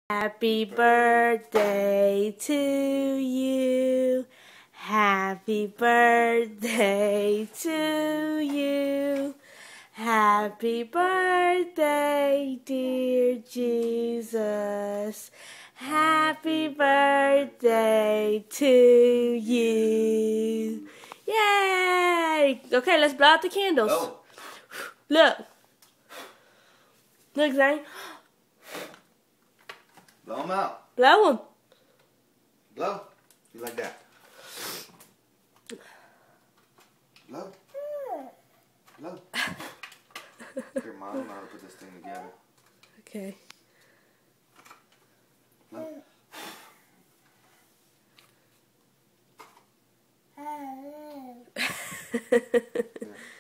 Happy birthday to you. Happy birthday to you. Happy birthday, dear Jesus. Happy birthday to you. Yay! Okay, let's blow out the candles. Oh. Look. Look, Zayne. Blow them out. Blow them. Blow. You like that? Blow. Blow. Your mom and I will put this thing together. Okay. Blow. Yeah.